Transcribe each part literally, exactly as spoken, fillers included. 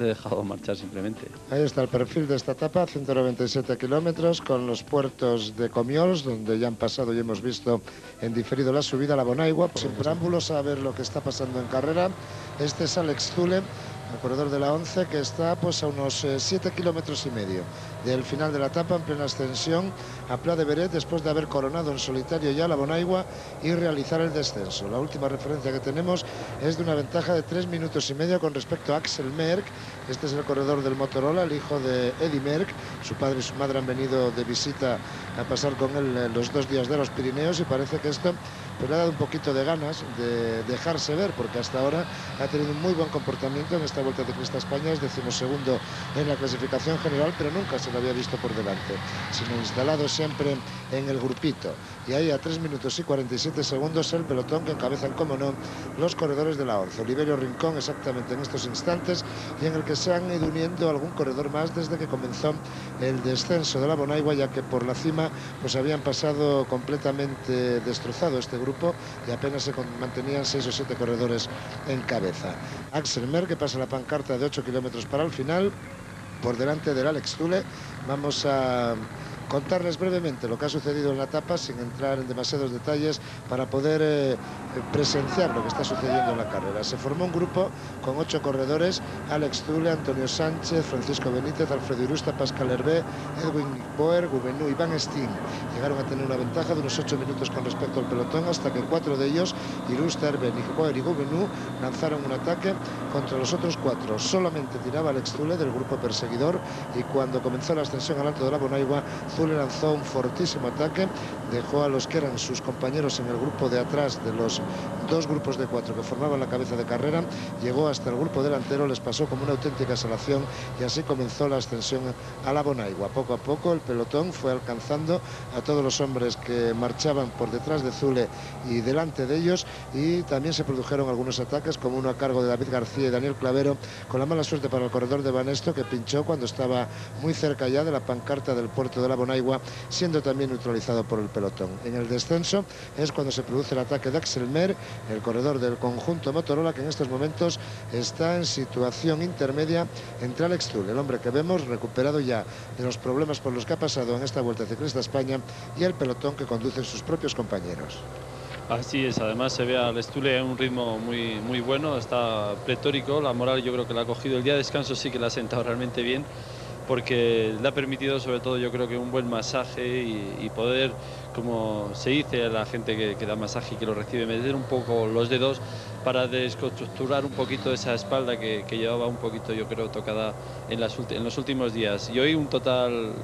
le he dejado marchar simplemente. Ahí está el perfil de esta etapa, ciento noventa y siete kilómetros, con los puertos de Comiols, donde ya han pasado y hemos visto en diferido la subida a la Bonaigua. Sin preámbulos a ver lo que está pasando en carrera. Este es Alex Zülle, el corredor de la once, que está pues a unos eh, siete kilómetros y medio del final de la etapa, en plena ascensión a Pla de Beret, después de haber coronado en solitario ya la Bonaigua y realizar el descenso. La última referencia que tenemos es de una ventaja de tres minutos y medio con respecto a Axel Merck. Este es el corredor del Motorola, el hijo de Eddy Merck. Su padre y su madre han venido de visita a pasar con él los dos días de los Pirineos, y parece que esto pues le ha dado un poquito de ganas de dejarse ver, porque hasta ahora ha tenido un muy buen comportamiento en esta Vuelta Ciclista a España. Es decimosegundo en la clasificación general, pero nunca se lo había visto por delante, sino instalado siempre en el grupito. Y ahí a tres minutos y cuarenta y siete segundos el pelotón que encabezan, como no, los corredores de la once. Oliverio Rincón exactamente en estos instantes, y en el que se han ido uniendo algún corredor más desde que comenzó el descenso de la Bonaigua, ya que por la cima pues habían pasado completamente destrozado este grupo y apenas se mantenían seis o siete corredores en cabeza. Axel Merck, que pasa la pancarta de ocho kilómetros para el final, por delante del Alex Zülle. Vamos a contarles brevemente lo que ha sucedido en la etapa sin entrar en demasiados detalles para poder eh, presenciar lo que está sucediendo en la carrera. Se formó un grupo con ocho corredores: Alex Zülle, Antonio Sánchez, Francisco Benítez, Alfredo Irusta, Pascal Hervé, Edwin Boer, Gouvenou y Van Steen. Llegaron a tener una ventaja de unos ocho minutos con respecto al pelotón, hasta que cuatro de ellos, Irusta, Hervé, Boer y Gouvenou, lanzaron un ataque contra los otros cuatro. Solamente tiraba Alex Zülle del grupo perseguidor, y cuando comenzó la ascensión al alto de la Bonaigua, Zülle lanzó un fortísimo ataque, dejó a los que eran sus compañeros en el grupo de atrás de los dos grupos de cuatro que formaban la cabeza de carrera, llegó hasta el grupo delantero, les pasó como una auténtica salación, y así comenzó la ascensión a la Bonaigua. Poco a poco el pelotón fue alcanzando a todos los hombres que marchaban por detrás de Zülle y delante de ellos, y también se produjeron algunos ataques, como uno a cargo de David García y Daniel Clavero, con la mala suerte para el corredor de Banesto, que pinchó cuando estaba muy cerca ya de la pancarta del puerto de la Bonaigua, siendo también neutralizado por el pelotón. En el descenso es cuando se produce el ataque de Axel Merck, el corredor del conjunto Motorola, que en estos momentos está en situación intermedia entre Alex Zülle, el hombre que vemos recuperado ya de los problemas por los que ha pasado en esta Vuelta Ciclista a España, y el pelotón que conducen sus propios compañeros. Así es, además se ve a Alex Zülle en un ritmo muy, muy bueno, está pletórico, la moral yo creo que la ha cogido. El día de descanso sí que la ha sentado realmente bien, porque le ha permitido sobre todo yo creo que un buen masaje y, y poder, como se dice a la gente que, que da masaje y que lo recibe, meter un poco los dedos para desconstructurar un poquito esa espalda que, que llevaba un poquito yo creo tocada en, las, en los últimos días. Y hoy un total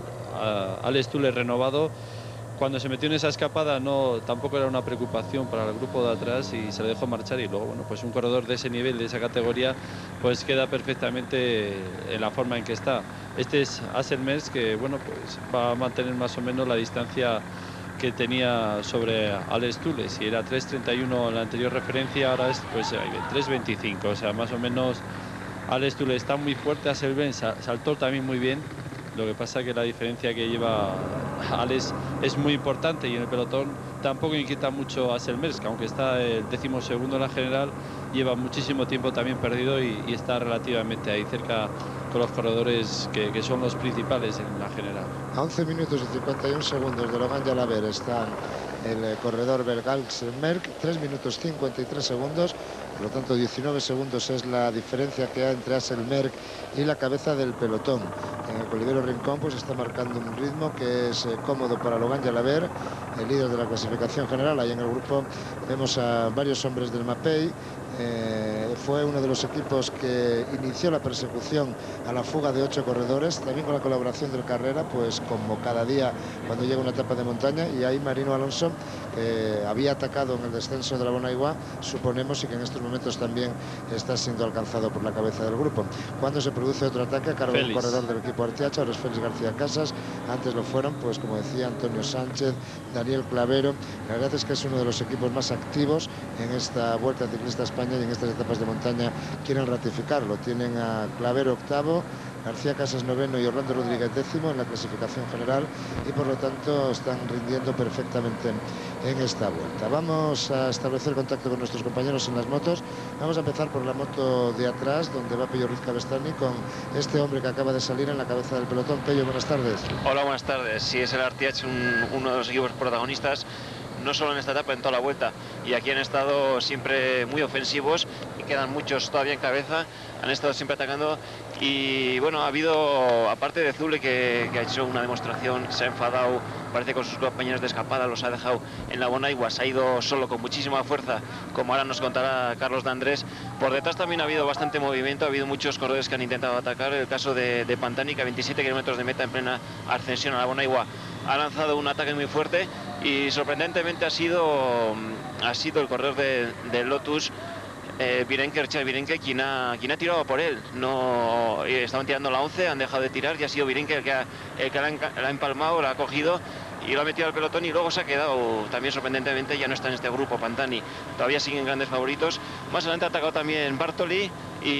a Alex Zülle renovado. Cuando se metió en esa escapada no tampoco era una preocupación para el grupo de atrás y se le dejó marchar, y luego bueno, pues un corredor de ese nivel, de esa categoría, pues queda perfectamente en la forma en que está. Este es Axel Merck, que bueno, pues va a mantener más o menos la distancia que tenía sobre Alex Zülle. Si era tres treinta y uno en la anterior referencia, ahora es pues tres veinticinco, o sea, más o menos Alex Zülle está muy fuerte. Axel Merck saltó también muy bien. Lo que pasa es que la diferencia que lleva Alex es muy importante, y en el pelotón tampoco inquieta mucho a Axel Merck, aunque está el décimo segundo en la general, lleva muchísimo tiempo también perdido y, y está relativamente ahí cerca con los corredores que, que son los principales en la general. A once minutos y cincuenta y un segundos de Logan Jalaber está el corredor belga Axel Merck, tres minutos cincuenta y tres segundos, por lo tanto diecinueve segundos es la diferencia que hay entre Axel Merck y la cabeza del pelotón. En el Oliverio Rincón pues está marcando un ritmo que es eh, cómodo para Logan Jalaber, el líder de la clasificación general. Ahí en el grupo vemos a varios hombres del Mapei. Eh, fue uno de los equipos que inició la persecución a la fuga de ocho corredores, también con la colaboración del Carrera, pues como cada día cuando llega una etapa de montaña. Y ahí Marino Alonso, que había atacado en el descenso de la Bonaigua, suponemos, y que en estos momentos también está siendo alcanzado por la cabeza del grupo. Cuando se produce otro ataque a cargo del corredor del equipo Arteacha, ahora es Félix García Casas, antes lo fueron, pues como decía, Antonio Sánchez, Daniel Clavero. La verdad es que es uno de los equipos más activos en esta Vuelta Ciclista a España, y en estas etapas de montaña quieren ratificarlo. Tienen a Clavero octavo, García Casas noveno y Orlando Rodríguez décimo en la clasificación general, y por lo tanto están rindiendo perfectamente en esta vuelta. Vamos a establecer contacto con nuestros compañeros en las motos. Vamos a empezar por la moto de atrás, donde va Pello Ruiz Cabestany, con este hombre que acaba de salir en la cabeza del pelotón. Pello, buenas tardes. Hola, buenas tardes. Sí, es el Artiach, un, uno de los equipos protagonistas, no solo en esta etapa, en toda la vuelta. Y aquí han estado siempre muy ofensivos y quedan muchos todavía en cabeza. Han estado siempre atacando. Y bueno, ha habido, aparte de Zule, que, que ha hecho una demostración, se ha enfadado, parece con sus compañeros de escapada, los ha dejado en la Bonaigua, se ha ido solo con muchísima fuerza, como ahora nos contará Carlos D'Andrés. Por detrás también ha habido bastante movimiento, ha habido muchos corredores que han intentado atacar. El caso de, de Pantani, que a veintisiete kilómetros de meta en plena ascensión a la Bonaigua ha lanzado un ataque muy fuerte, y sorprendentemente ha sido, ha sido el corredor de, de Lotus, Eh, Virenque, Richard Virenque, quien ha, quien ha tirado por él. No, eh, estaban tirando la once, han dejado de tirar y ha sido Virenque el que, ha, el que la, ha, la ha empalmado, la ha cogido y lo ha metido al pelotón, y luego se ha quedado también sorprendentemente. Ya no está en este grupo Pantani, todavía siguen grandes favoritos. Más adelante ha atacado también Bartoli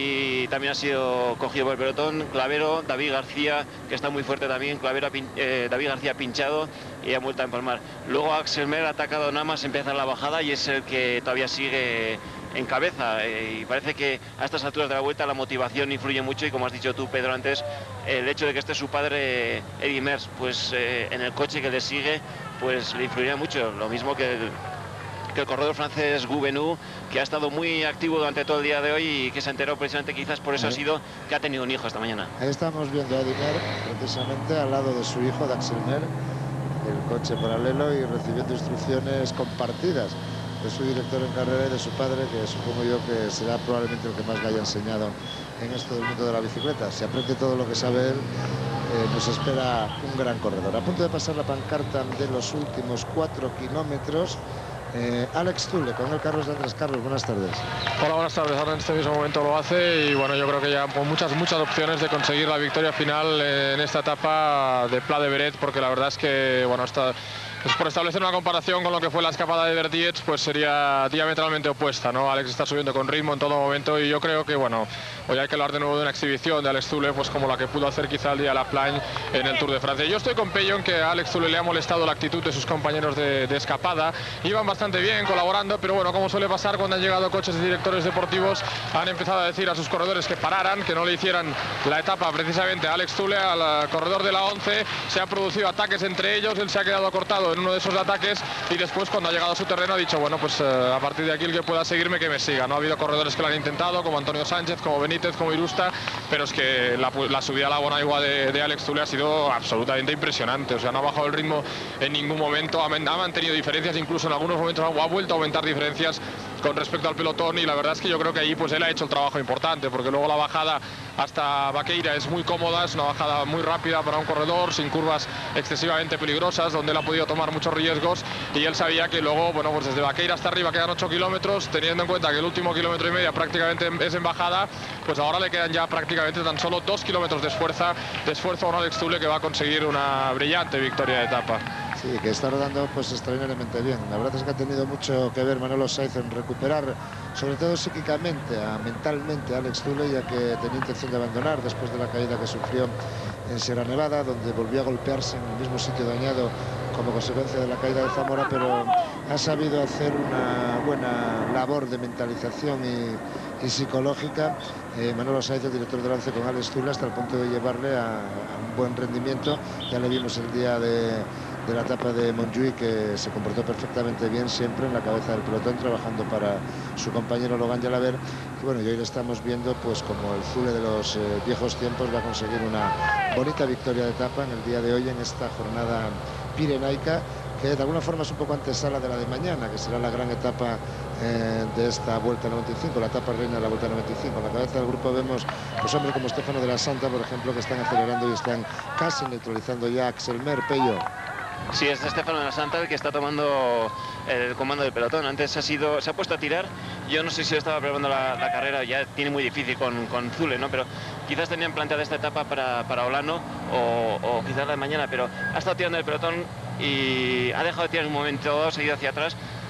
y también ha sido cogido por el pelotón. Clavero, David García, que está muy fuerte también. Clavero, eh, David García pinchado y ha vuelto a empalmar. Luego Axel Mer ha atacado nada más empezar la bajada y es el que todavía sigue en cabeza, eh, y parece que a estas alturas de la vuelta la motivación influye mucho, y como has dicho tú, Pedro, antes, el hecho de que esté su padre Eddy Merckx pues eh, en el coche que le sigue, pues le influiría mucho, lo mismo que el, que el corredor francés Gouvenou, que ha estado muy activo durante todo el día de hoy y que se enteró precisamente, quizás por eso Ahí. ha sido que ha tenido un hijo esta mañana. Ahí estamos viendo a Eddy Merckx precisamente al lado de su hijo, de Axel Merckx, el coche paralelo, y recibiendo instrucciones compartidas de su director en carrera y de su padre, que supongo yo que será probablemente el que más le haya enseñado en esto del mundo de la bicicleta. Si aprende todo lo que sabe él, eh, nos espera un gran corredor. A punto de pasar la pancarta de los últimos cuatro kilómetros, eh, Alex Zule, con el Carlos D'Andrés. Carlos, buenas tardes. Hola, buenas tardes. Ahora en este mismo momento lo hace, y bueno, yo creo que ya con muchas, muchas opciones de conseguir la victoria final en esta etapa de Pla de Beret, porque la verdad es que, bueno, está... Pues por establecer una comparación con lo que fue la escapada de Verdiets, pues sería diametralmente opuesta, ¿no? Alex está subiendo con ritmo en todo momento, y yo creo que, bueno, hoy hay que hablar de nuevo de una exhibición de Alex Zule, pues como la que pudo hacer quizá el día de la Plagne en el Tour de Francia. Yo estoy con Pello en que a Alex Zule le ha molestado la actitud de sus compañeros de, de escapada. Iban bastante bien colaborando, pero bueno, como suele pasar cuando han llegado coches de directores deportivos, han empezado a decir a sus corredores que pararan, que no le hicieran la etapa precisamente a Alex Zule, al corredor de la once. Se han producido ataques entre ellos, él se ha quedado cortado en uno de esos ataques, y después, cuando ha llegado a su terreno, ha dicho, bueno, pues eh, a partir de aquí el que pueda seguirme, que me siga. No ha habido corredores que lo han intentado, como Antonio Sánchez, como Benítez, como Irusta, pero es que la, la subida a la Bonaigua de, de Alex Zule ha sido absolutamente impresionante. O sea, no ha bajado el ritmo en ningún momento, ha, ha mantenido diferencias, incluso en algunos momentos ha, ha vuelto a aumentar diferencias con respecto al pelotón, y la verdad es que yo creo que ahí pues él ha hecho el trabajo importante, porque luego la bajada hasta Baqueira es muy cómoda, es una bajada muy rápida para un corredor, sin curvas excesivamente peligrosas, donde él ha podido tomar muchos riesgos, y él sabía que luego, bueno, pues desde Baqueira hasta arriba quedan ocho kilómetros, teniendo en cuenta que el último kilómetro y medio prácticamente es en bajada, pues ahora le quedan ya prácticamente tan solo dos kilómetros de esfuerzo, de esfuerzo a un Alex Zule, que va a conseguir una brillante victoria de etapa. Sí, que está rodando pues extraordinariamente bien. La verdad es que ha tenido mucho que ver Manolo Saiz en recuperar, sobre todo psíquicamente, a, mentalmente, a Alex Zule, ya que tenía intención de abandonar después de la caída que sufrió en Sierra Nevada, donde volvió a golpearse en el mismo sitio dañado como consecuencia de la caída de Zamora, pero ha sabido hacer una buena labor de mentalización y, y psicológica. Eh, Manolo Saiz, el director del once, con Alex Zule, hasta el punto de llevarle a, a un buen rendimiento. Ya le vimos el día de... de la etapa de Montjuïc, que se comportó perfectamente bien, siempre en la cabeza del pelotón, trabajando para su compañero Logan Jalaber. Y bueno, y hoy le estamos viendo pues como el Zule de los eh, viejos tiempos va a conseguir una bonita victoria de etapa en el día de hoy, en esta jornada pirenaica, que de alguna forma es un poco antesala de la de mañana, que será la gran etapa eh, de esta Vuelta noventa y cinco, la etapa reina de la Vuelta noventa y cinco. En la cabeza del grupo vemos pues hombres como Stefano de la Santa, por ejemplo, que están acelerando y están casi neutralizando ya a Axel Mer. Pello. Sí, es Stefano de la Santa el que está tomando el comando del pelotón. Antes ha sido, se ha puesto a tirar. Yo no sé si estaba preparando la, la carrera, ya tiene muy difícil con, con Zule, ¿no? Pero quizás tenían planteada esta etapa para, para Olano o, o quizás la de mañana, pero ha estado tirando el pelotón y ha dejado de tirar en un momento dado, seguido hacia atrás.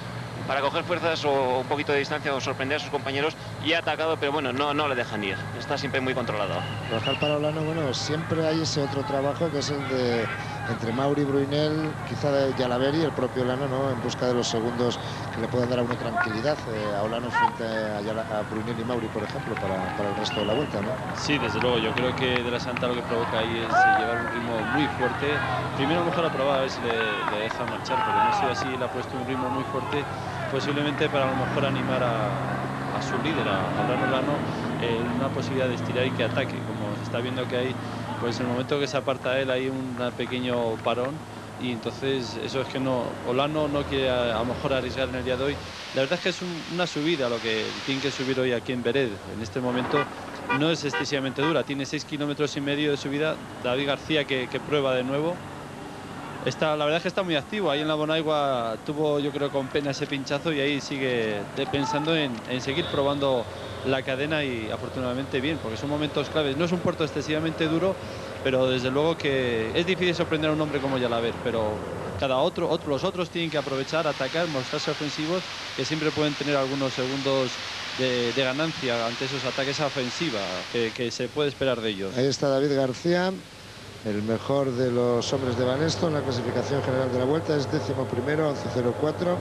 para coger fuerzas o un poquito de distancia o sorprender a sus compañeros, y ha atacado, pero bueno, no, no le dejan ir, está siempre muy controlado. Rafael para Olano, bueno, siempre hay ese otro trabajo que es el de entre Mauri, Brunel, quizá de Jalabert y el propio Olano, ¿no? En busca de los segundos que le puedan dar a uno tranquilidad eh, a Olano frente a, Yala, a Brunel y Mauri, por ejemplo, para, para el resto de la vuelta, ¿no? Sí, desde luego, yo creo que De la Santa lo que provoca ahí es eh, llevar un ritmo muy fuerte. Primero a lo mejor ha probado a ver si le, le deja marchar, porque no sé así, le ha puesto un ritmo muy fuerte, posiblemente para a lo mejor animar a, a su líder, a Olano Olano, eh, una posibilidad de estirar y que ataque, como se está viendo que hay. Pues en el momento que se aparta él hay un pequeño parón, y entonces eso es que no, Olano no quiere a, a lo mejor arriesgar en el día de hoy. La verdad es que es un, una subida lo que tiene que subir hoy aquí en Beret. En este momento no es excesivamente dura, tiene seis kilómetros y medio de subida. David García que, que prueba de nuevo. Está, la verdad es que está muy activo. Ahí en la Bonaigua tuvo, yo creo, con pena ese pinchazo, y ahí sigue pensando en, en seguir probando la cadena, y afortunadamente bien, porque son momentos claves. No es un puerto excesivamente duro, pero desde luego que es difícil sorprender a un hombre como Jalabert, pero cada otro, otro, los otros tienen que aprovechar, atacar, mostrarse ofensivos, que siempre pueden tener algunos segundos de, de ganancia ante esos ataques a ofensiva que, que se puede esperar de ellos. Ahí está David García, el mejor de los hombres de Banesto en la clasificación general de la vuelta, es décimo primero, once cero cuatro.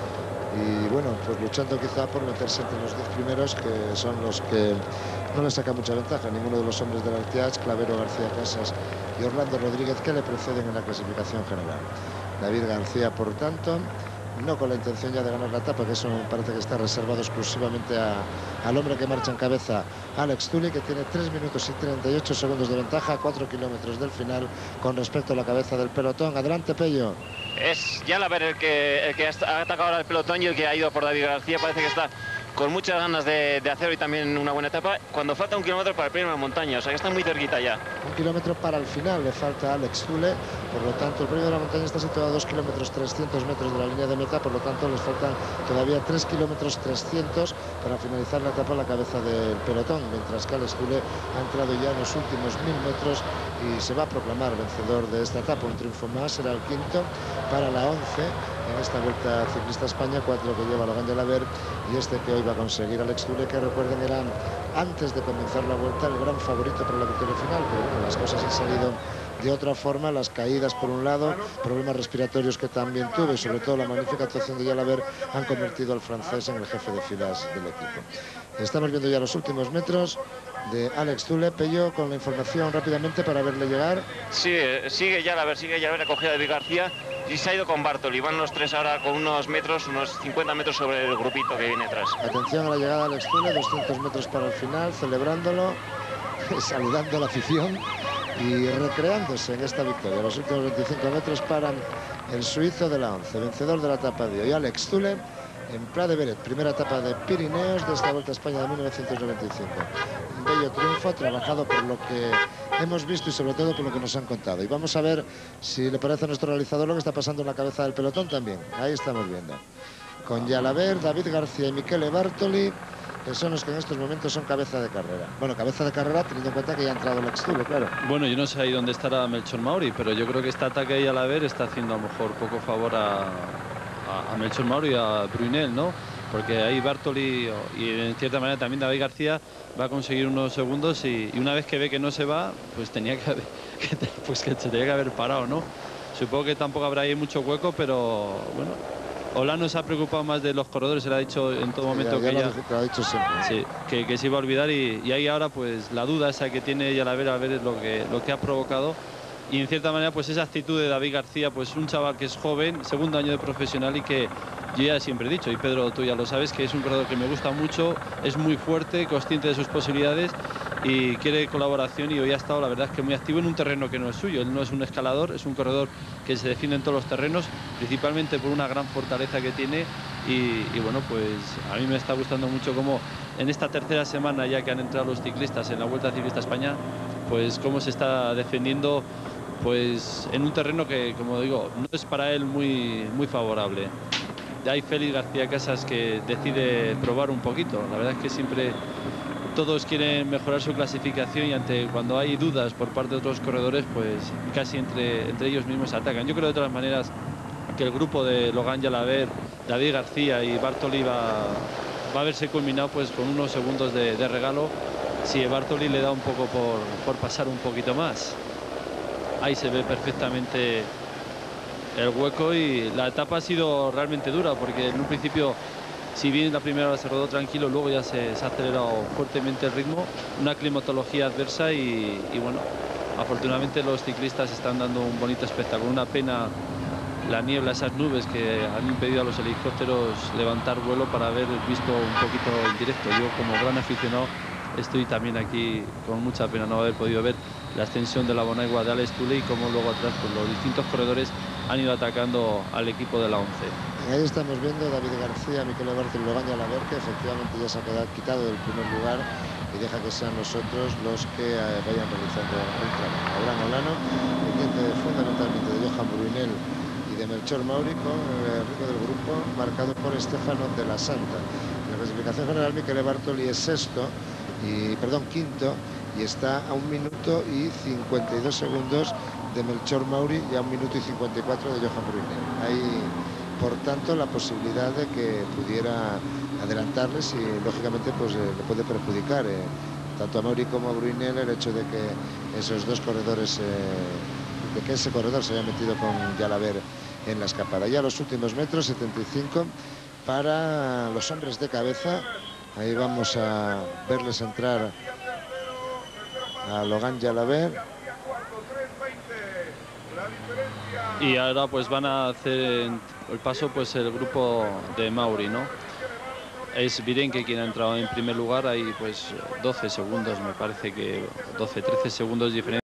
Y bueno, pues luchando quizá por meterse entre los diez primeros, que son los que no le saca mucha ventaja ninguno de los hombres del Arteach, Clavero, García Casas y Orlando Rodríguez, que le preceden en la clasificación general. David García, por tanto, no con la intención ya de ganar la etapa, que eso parece que está reservado exclusivamente a, al hombre que marcha en cabeza, Alex Zülle, que tiene tres minutos y treinta y ocho segundos de ventaja, cuatro kilómetros del final con respecto a la cabeza del pelotón. Adelante, Pello. Es Jalabert el que, el que ha atacado ahora el pelotón y el que ha ido por David García. Parece que está con muchas ganas de, de hacer hoy también una buena etapa, cuando falta un kilómetro para el premio de montaña, o sea que está muy cerquita ya. Un kilómetro para el final le falta a Alex Zülle, por lo tanto el premio de la montaña está situado a dos kilómetros trescientos metros de la línea de meta, por lo tanto les faltan todavía tres kilómetros trescientos para finalizar la etapa a la cabeza del pelotón, mientras que Alex Zülle ha entrado ya en los últimos mil metros y se va a proclamar vencedor de esta etapa. Un triunfo más, será el quinto para la once en esta Vuelta Ciclista España, cuatro que lleva Logan Jalabert y este que hoy va a conseguir Alex Zülle, que recuerden era antes de comenzar la vuelta el gran favorito para la victoria final, pero bueno, las cosas han salido de otra forma, las caídas por un lado, problemas respiratorios que también tuvo y sobre todo la magnífica actuación de Jalabert han convertido al francés en el jefe de filas del equipo. Estamos viendo ya los últimos metros de Alex Zülle. Pello, con la información rápidamente para verle llegar. Sí, sigue Jalabert, sigue Jalabert, ha cogido a David García y se ha ido con Bartoli. Van los tres ahora con unos metros, unos cincuenta metros sobre el grupito que viene atrás. Atención a la llegada de Alex Zülle, doscientos metros para el final, celebrándolo, saludando a la afición y recreándose en esta victoria. Los últimos veinticinco metros para el suizo de la once, vencedor de la etapa de hoy, Alex Zülle, en Pla de Beret, primera etapa de Pirineos de esta Vuelta a España de mil novecientos noventa y cinco. Un bello triunfo, trabajado por lo que hemos visto y sobre todo por lo que nos han contado. Y vamos a ver si le parece a nuestro realizador lo que está pasando en la cabeza del pelotón también. Ahí estamos viendo. Con Jalabert, David García y Michele Bartoli, que son los que en estos momentos son cabeza de carrera. Bueno, cabeza de carrera teniendo en cuenta que ya ha entrado Alex Zülle, claro. Bueno, yo no sé ahí dónde estará Melchor Mauri, pero yo creo que este ataque ahí a Jalabert está haciendo a lo mejor poco favor a, a, a Melchor Mauri y a Brunel, ¿no? Porque ahí Bartoli y en cierta manera también David García va a conseguir unos segundos y, y una vez que ve que no se va, pues tenía que haber, pues que se tenía que haber parado, ¿no? Supongo que tampoco habrá ahí mucho hueco, pero bueno, Olano se ha preocupado más de los corredores, se le ha dicho en todo momento ya, ya que, lo ya, dije, que lo ha dicho siempre. Sí, que, que se iba a olvidar y, y ahí ahora pues la duda esa que tiene Jalabert a ver es lo que, lo que ha provocado. Y en cierta manera pues esa actitud de David García, pues un chaval que es joven, segundo año de profesional y que yo ya siempre he dicho, y Pedro tú ya lo sabes, que es un corredor que me gusta mucho, es muy fuerte, consciente de sus posibilidades y quiere colaboración, y hoy ha estado la verdad es que muy activo en un terreno que no es suyo. Él no es un escalador, es un corredor que se define en todos los terrenos, principalmente por una gran fortaleza que tiene y, y bueno, pues a mí me está gustando mucho cómo en esta tercera semana ya que han entrado los ciclistas en la Vuelta Ciclista España, pues cómo se está defendiendo pues en un terreno que, como digo, no es para él muy, muy favorable. Hay Félix García Casas que decide probar un poquito. La verdad es que siempre todos quieren mejorar su clasificación y ante cuando hay dudas por parte de otros corredores, pues casi entre, entre ellos mismos se atacan. Yo creo de todas maneras que el grupo de Logan Jalaber, David García y Bartoli va, va a verse culminado pues con unos segundos de, de regalo si Bartoli le da un poco por, por pasar un poquito más. Ahí se ve perfectamente el hueco y la etapa ha sido realmente dura porque en un principio, si bien la primera hora se rodó tranquilo, luego ya se, se ha acelerado fuertemente el ritmo, una climatología adversa y, y bueno, afortunadamente los ciclistas están dando un bonito espectáculo. Una pena la niebla, esas nubes que han impedido a los helicópteros levantar vuelo para haber visto un poquito en directo. Yo como gran aficionado estoy también aquí con mucha pena no haber podido ver la extensión de la Bonaigua de Alex Tuley y cómo luego atrás pues, los distintos corredores han ido atacando al equipo de la once. Ahí estamos viendo David García, Miquel Bartoli y Logan Jalaber, que efectivamente ya se ha quedado quitado del primer lugar y deja que sean nosotros los que eh, vayan realizando el trabajo. Abraham Olano, pendiente fundamentalmente de Johan Bruynel y de Melchor Mauri, con el ritmo del grupo marcado por Estefano de la Santa. En la clasificación general, Miquel Bartoli es sexto, y perdón, quinto, y está a un minuto y cincuenta y dos segundos de Melchor Mauri y a un minuto y cincuenta y cuatro de Johan Bruynel. Hay, por tanto, la posibilidad de que pudiera adelantarles y, lógicamente, pues eh, le puede perjudicar eh, tanto a Mauri como a Bruynel el hecho de que esos dos corredores, eh, de que ese corredor se haya metido con Jalaber en la escapada. Ya los últimos metros, setenta y cinco para los hombres de cabeza. Ahí vamos a verles entrar a Logan Jalaber. Y ahora pues van a hacer el paso pues el grupo de Mauri, ¿no? Es Virenque quien ha entrado en primer lugar, ahí pues doce segundos, me parece que doce, trece segundos de diferencia.